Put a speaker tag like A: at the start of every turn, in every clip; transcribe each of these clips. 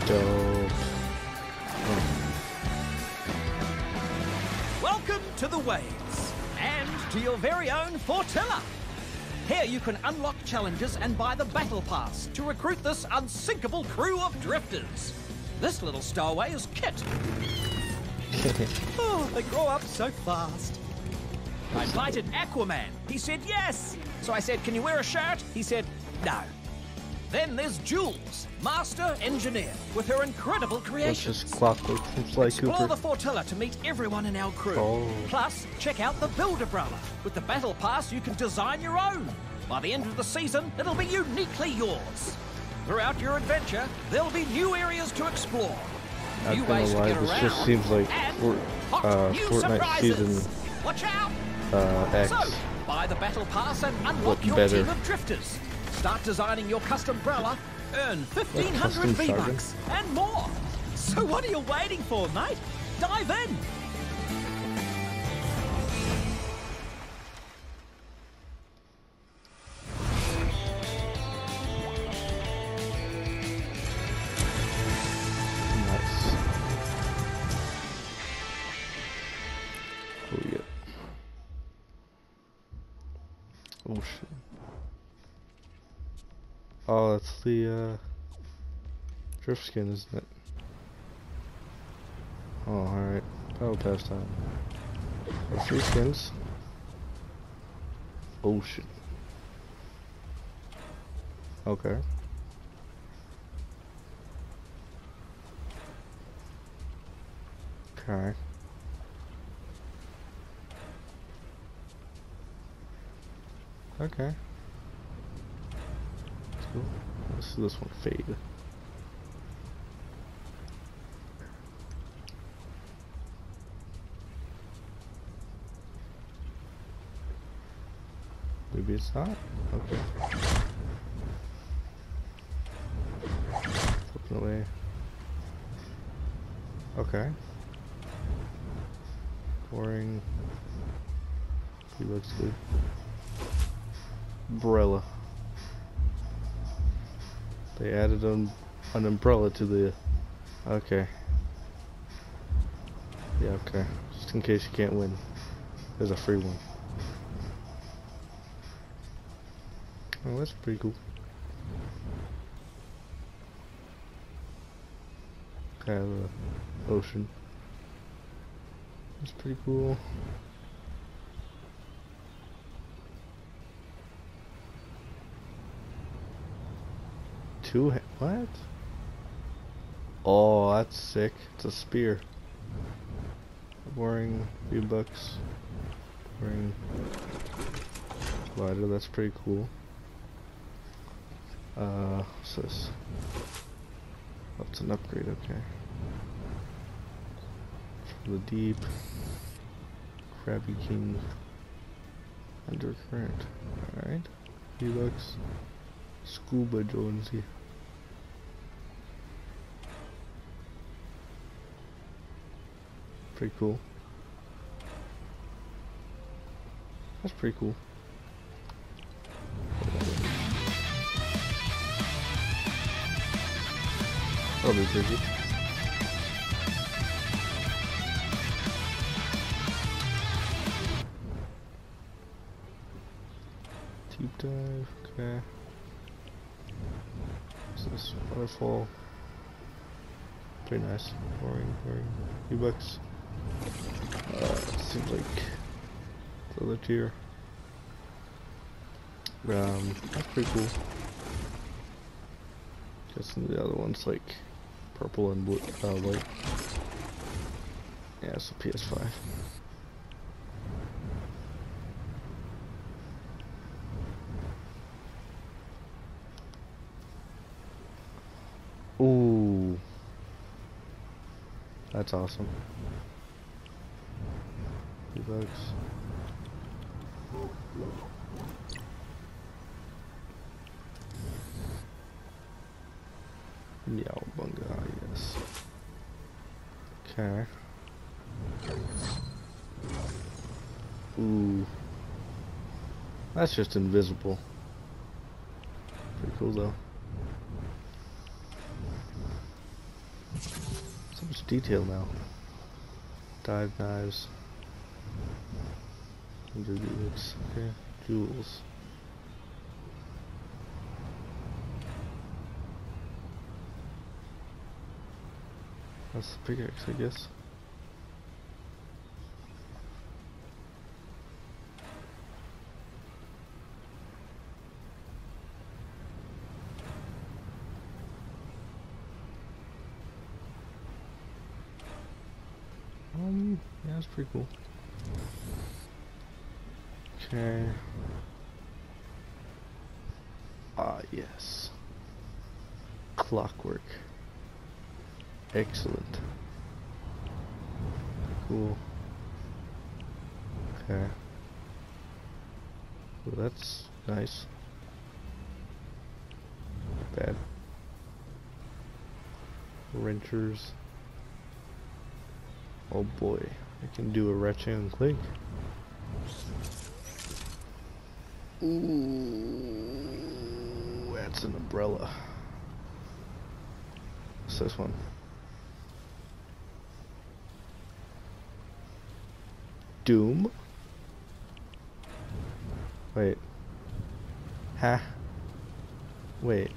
A: go.
B: Welcome to the Waves, and to your very own Fortilla. Here you can unlock challenges and buy the Battle Pass to recruit this unsinkable crew of drifters. This little stowaway is Kit. Oh, they grow up so fast. I invited Aquaman. He said yes. So I said, can you wear a shirt? He said, no. Then there's Jules, master engineer, with her incredible creations.
A: Just clockwork from Sly
B: Explore
A: Cooper.
B: the Fortilla to meet everyone in our crew.
A: Oh.
B: Plus, check out the Build Umbrella. With the Battle Pass, you can design your own. By the end of the season, it'll be uniquely yours. Throughout your adventure, there'll be new areas to explore, new ways to get
A: this
B: around,
A: just seems like
B: and hot new
A: Fortnite
B: surprises.
A: season
B: Watch out!
A: X.
B: So, buy the Battle Pass and unlock
A: Looking
B: your
A: better.
B: team of drifters. Start designing your custom umbrella, earn 1,500
A: custom
B: V-Bucks, and more. So what are you waiting for, mate? Dive in!
A: Nice. Oh yeah. Oh shit. Oh, that's the drift skin, isn't it? Oh, alright. Battle pass time. Oh, 3 skins. Oh shit. Okay. Okay. Okay. Let's go. Let's see this one fade. Maybe it's not? Okay. Flipping away. Okay. Boring. He looks good. Umbrella. They added an umbrella to the... Okay. Yeah, okay. Just in case you can't win. There's a free one. Oh, that's pretty cool. Kind of the ocean. That's pretty cool. What? Oh, that's sick. It's a spear. Boring. V-Bucks. Boring. Glider, that's pretty cool. What's this? Oh, it's an upgrade, okay. From the deep. Krabby King. Undercurrent. Alright. V-Bucks. Scuba Jonesy. Pretty cool. That's pretty cool. That'll be pretty good. Deep dive, okay. What's this? Waterfall. Pretty nice. Boring. V-Bucks. Seems like the other tier. That's pretty cool. Guessing the other one's like purple and blue, white. Yeah, it's a PS5. Ooh, that's awesome. V-Bucks. Yowbunga, yes. Okay. Ooh. That's just invisible. Pretty cool though. So much detail now. Dive knives. Okay, jewels. That's the pickaxe, I guess. Yeah, that's pretty cool. Okay. Ah, yes. Clockwork. Excellent. Cool. Okay. Well, that's nice. Bad. Wrenchers. Oh boy, I can do a ratchet and clink. Ooh, that's an umbrella. What's this one? Doom? Wait. Ha. Wait.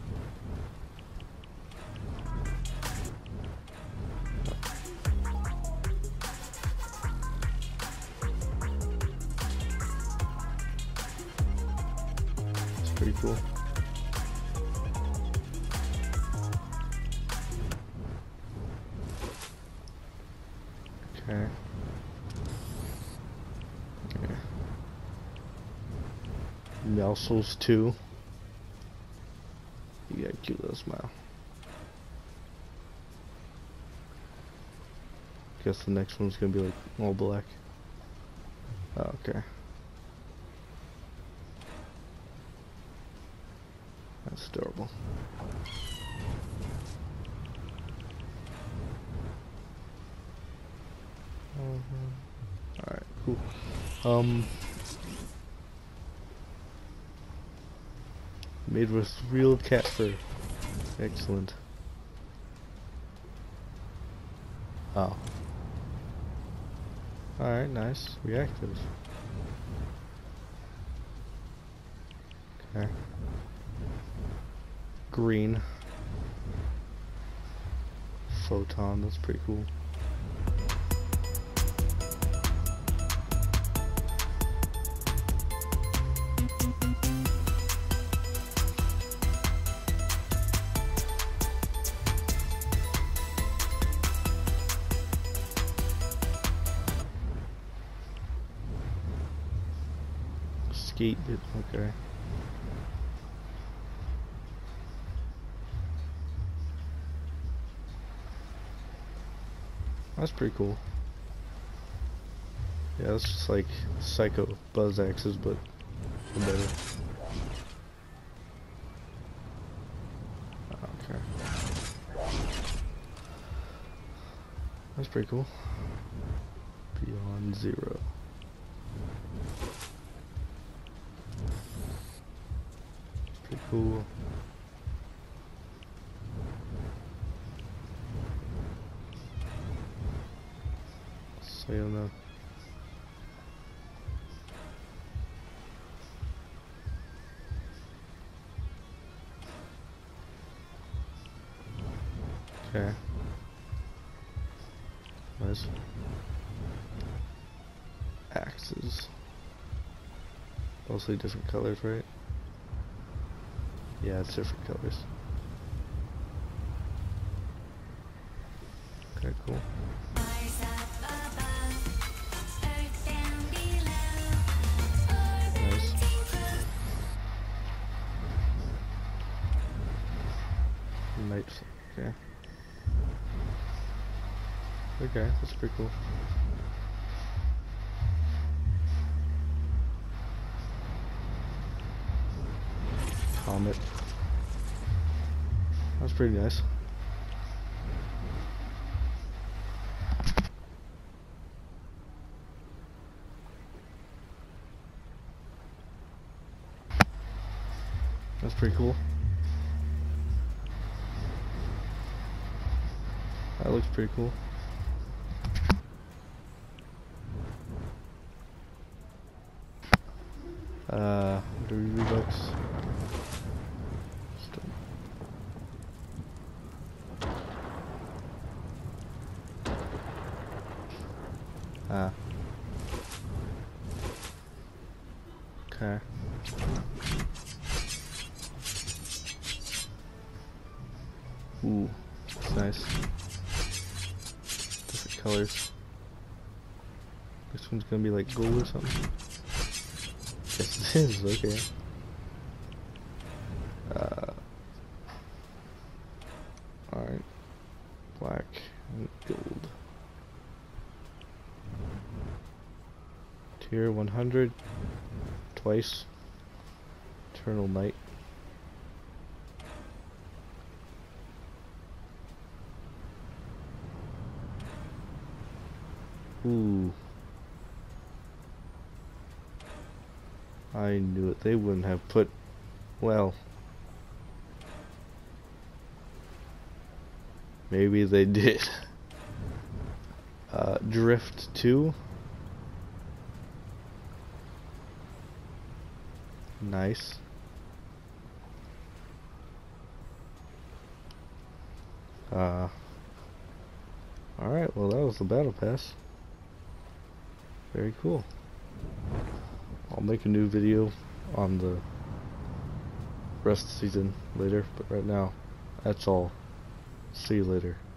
A: It's pretty cool. Okay. Okay. Mouseles 2. You got a cute little smile. Guess the next one's gonna be like all black. Oh, okay. That's adorable. Alright, cool. Made with real cat fur. Excellent. Oh. Alright, nice. Reactive. Okay. Green. Photon, that's pretty cool. Skate bit, okay. That's pretty cool. Yeah, that's just like psycho buzz axes, but better. Okay. That's pretty cool. Beyond Zero. Pretty cool. Sayona. Okay. Nice. Axes. Mostly different colors, right? Yeah, it's different colors. Okay, cool. Nice. Nice. Okay. Okay, that's pretty cool. Comet. That's pretty nice. That's pretty cool. That looks pretty cool. The V-Bucks. Okay. Ooh, that's nice. Different colors. This one's gonna be like gold or something. Yes, it is. Okay. Alright. Black and gold. Tier 100. Twice. Eternal Night. Ooh. I knew it. They wouldn't have put... Well... Maybe they did. Drift 2. Nice. Alright, well that was the battle pass. Very cool. I'll make a new video on the rest of the season later, but right now, that's all. See you later.